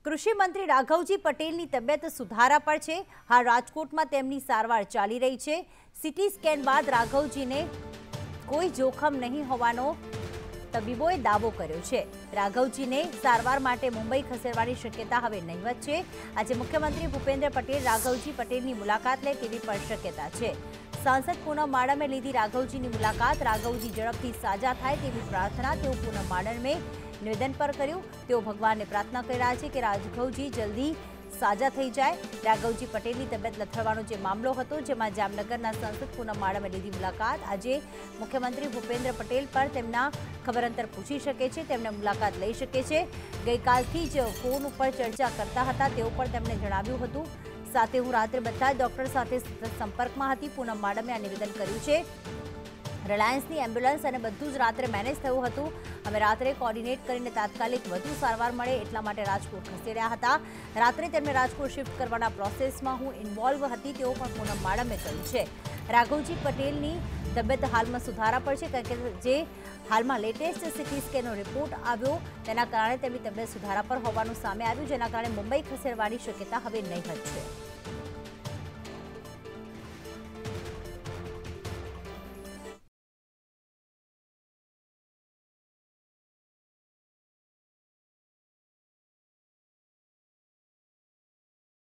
કૃષિ મંત્રી રાઘવજી પટેલની તબિયત સુધારા પર છે। હાલ રાજકોટમાં તેમની સારવાર ચાલી રહી છે। સીટી સ્કેન બાદ રાઘવજીને કોઈ જોખમ નહીં હોવાનો તબીબોએ દાવો કર્યો છે। રાઘવજીને સારવાર માટે મુંબઈ ખસેડવાની શક્યતા હવે નહીવત છે। આજે મુખ્યમંત્રી ભૂપેન્દ્ર પટેલ રાઘવજી પટેલની મુલાકાત લે તેવી પણ શક્યતા છે। सांसद पूनम माडमे लीधी राघवजी मुलाकात। राघवजी झड़पथी साजा थाय तेवी प्रार्थना तेओ पूनम माडमे निवेदन पर कर्युं। तेओ भगवान ने प्रार्थना कर रहा है कि राघवजी जल्दी साजा थई जाए। राघवजी पटेलनी तबियत लथड़वानो जे मामलो हतो जेमां जामनगरना सांसद पूनम माडमे लीधी मुलाकात। आजे मुख्यमंत्री भूपेन्द्र पटेल पर तेमना खबर अंतर पूछी शके छे, तेमने मुलाकात लई शके छे। गईकालथी ज फोन पर चर्चा करता हता तेओ पण तेमणे जणाव्युं हतुं। साथे हूँ रात्रे बधा डॉक्टर साथे संपर्कमां हती। पूनम माडमे आ निवेदन कर्युं छे। रिलायंसनी एम्ब्युलन्स अने बधुं ज रात्रे मैनेज थयुं हतुं। अमे रात्रे कोर्डिनेट करीने तात्कालिक वधु सारवार मळे एटला माटे राजकोट खसेड्या हता। रात्रे तेमने राजकोट शिफ्ट करवाना प्रोसेसमां हूँ इन्वोल्व हती तेवुं पण पूनम माडमे कह्युं छे। राघवजी पटेलनी तबियत हालमां सुधारा पर छे कारण के जे हालमां लेटेस्ट सीटी स्केननो रिपोर्ट आव्यो तेना कारणे तेमनी तबियत सुधारा पर होवानुं सामे आव्युं, जेना कारणे मुंबई खसेडवानी शक्यता हवे नहीवत छे।